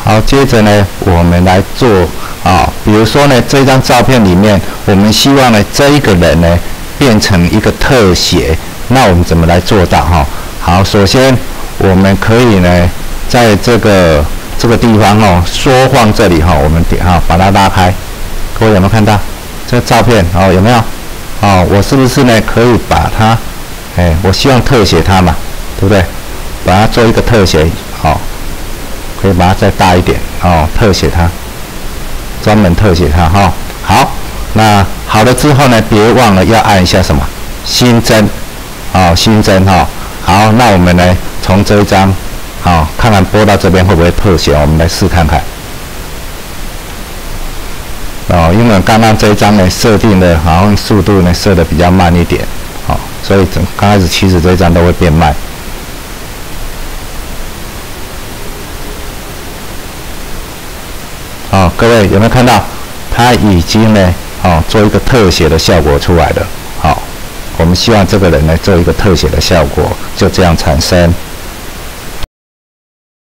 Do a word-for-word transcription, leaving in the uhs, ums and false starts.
好，接着呢，我们来做啊、哦，比如说呢，这张照片里面，我们希望呢，这一个人呢变成一个特写，那我们怎么来做到哈？好，首先我们可以呢，在这个这个地方哦，缩放这里哈、哦，我们点哈，把它拉开，各位有没有看到这个照片？哦，有没有？哦，我是不是呢可以把它，哎，我希望特写它嘛，对不对？把它做一个特写，好、哦。可以把它再大一点哦，特写它，专门特写它哈、哦。好，那好了之后呢，别忘了要按一下什么新增，哦，新增哈、哦。好，那我们呢从这一张，好、哦，看看播到这边会不会特写，我们来试看看。哦，因为刚刚这一张呢设定的好像速度呢设的比较慢一点，好、哦，所以整刚开始其实这一张都会变慢。哦，各位有没有看到？它已经呢，哦，做一个特写的效果出来了。好、哦，我们希望这个人呢做一个特写的效果，就这样产生。